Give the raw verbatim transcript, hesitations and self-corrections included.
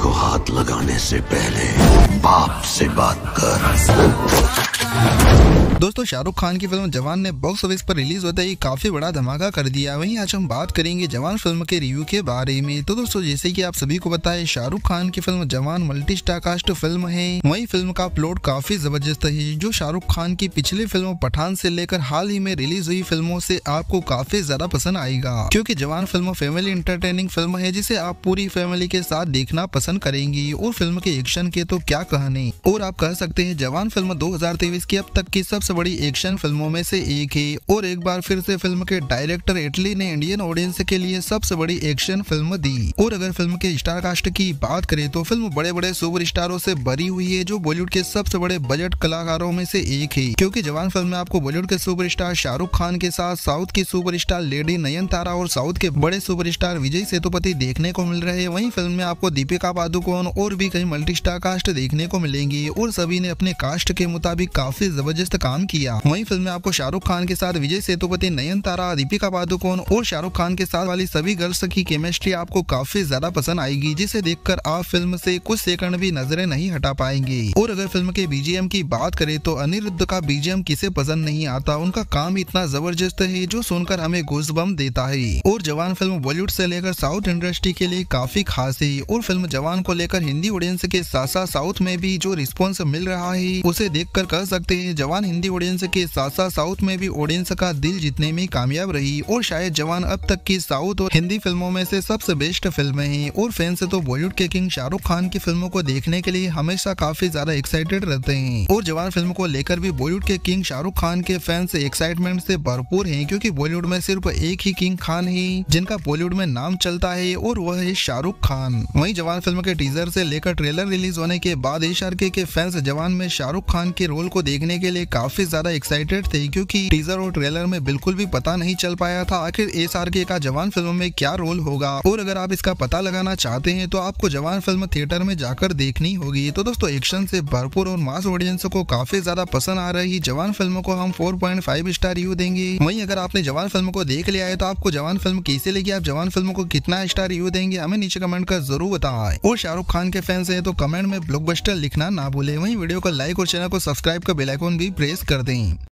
को हाथ लगाने से पहले बाप से बात कर। दोस्तों, शाहरुख खान की फिल्म जवान ने बॉक्स ऑफिस पर रिलीज होते ही काफी बड़ा धमाका कर दिया। वहीं आज हम बात करेंगे जवान फिल्म के रिव्यू के बारे में। तो दोस्तों, जैसे कि आप सभी को पता है, शाहरुख खान की फिल्म जवान मल्टी स्टार कास्ट फिल्म है। वहीं फिल्म का प्लॉट काफी जबरदस्त है, जो शाहरुख खान की पिछली फिल्म पठान से लेकर हाल ही में रिलीज हुई फिल्मों से आपको काफी ज्यादा पसंद आएगा, क्योंकि जवान फिल्म फैमिली एंटरटेनिंग फिल्म है, जिसे आप पूरी फैमिली के साथ देखना पसंद करेंगी। और फिल्म के एक्शन के तो क्या कहने, और आप कह सकते हैं जवान फिल्म दो हजार तेईस की अब तक की सबसे बड़ी एक्शन फिल्मों में से एक है। और एक बार फिर से फिल्म के डायरेक्टर एटली ने इंडियन ऑडियंस के लिए सबसे बड़ी एक्शन फिल्म दी। और अगर फिल्म के स्टार कास्ट की बात करें तो फिल्म बड़े बड़े सुपर स्टारों से भरी हुई है, जो बॉलीवुड के सबसे बड़े बजट कलाकारों में से एक है। क्योंकि जवान फिल्म में आपको बॉलीवुड के सुपर स्टार शाहरुख खान के साथ साउथ की सुपर स्टार लेडी नयनतारा और साउथ के बड़े सुपर स्टार विजय सेतुपति देखने को मिल रहे हैं। वहीं फिल्म में आपको दीपिका पादुकोण और भी कई मल्टी स्टार कास्ट देखने को मिलेंगी, और सभी ने अपने कास्ट के मुताबिक काफी जबरदस्त काम किया। वहीं फिल्म में आपको शाहरुख खान के साथ विजय सेतुपति, नयनतारा, दीपिका पादुकोण और शाहरुख खान के साथ वाली सभी गर्ल्स की केमिस्ट्री आपको काफी ज्यादा पसंद आएगी, जिसे देखकर आप फिल्म से कुछ सेकंड भी नजरें नहीं हटा पाएंगे। और अगर फिल्म के बीजीएम की बात करें तो अनिरुद्ध का बीजीएम किसे पसंद नहीं आता, उनका काम इतना जबरदस्त है जो सुनकर हमें गूज़बम्प देता है। और जवान फिल्म बॉलीवुड से लेकर साउथ इंडस्ट्री के लिए काफी खास है। और फिल्म जवान को लेकर हिंदी ऑडियंस के साथ साथ साउथ में भी जो रिस्पॉन्स मिल रहा है, उसे देखकर कह सकते हैं जवान हिंदी ऑडियंस के साथ साथ साउथ में भी ऑडियंस का दिल जीतने में कामयाब रही। और शायद जवान अब तक की साउथ और हिंदी फिल्मों में से सबसे बेस्ट फिल्म है। और फैंस तो बॉलीवुड के किंग शाहरुख खान की फिल्मों को देखने के लिए हमेशा काफी ज्यादा एक्साइटेड रहते हैं। और जवान फिल्म को लेकर भी बॉलीवुड के किंग शाहरुख खान के फैंस एक्साइटमेंट से भरपूर हैं, क्योंकि बॉलीवुड में सिर्फ एक ही किंग खान है जिनका बॉलीवुड में नाम चलता है, और वह है शाहरुख खान। वहीं जवान फिल्म के टीजर से लेकर ट्रेलर रिलीज होने के बाद एस आर के के फैंस जवान में शाहरुख खान के रोल को देखने के लिए काफी ज्यादा एक्साइटेड थे, क्योंकि टीजर और ट्रेलर में बिल्कुल भी पता नहीं चल पाया था आखिर एस आर के का जवान फिल्म में क्या रोल होगा। और अगर आप इसका पता लगाना चाहते हैं तो आपको जवान फिल्म थिएटर में जाकर देखनी होगी। तो दोस्तों, एक्शन से भरपूर और मास ऑडियंस को काफी ज्यादा पसंद आ रही जवान फिल्म को हम four point five star review देंगे। वहीं अगर आपने जवान फिल्म को देख लिया है तो आपको जवान फिल्म कैसे लगी, आप जवान फिल्म को कितना स्टार रिव्यू देंगे, हमें नीचे कमेंट कर जरूर बताएं। और शाहरुख खान के फैंस हैं तो कमेंट में ब्लॉकबस्टर लिखना ना भूले। वहीं वीडियो को लाइक और चैनल को सब्सक्राइब का बेल आइकन भी प्रेस कर दें।